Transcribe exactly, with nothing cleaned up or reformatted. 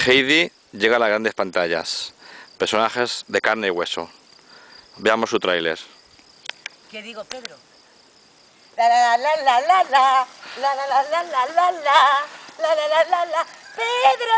Heidi llega a las grandes pantallas. Personajes de carne y hueso. Veamos su tráiler. ¿Qué digo, Pedro? La la la la la la la la la la la la la la la la la la Pedro.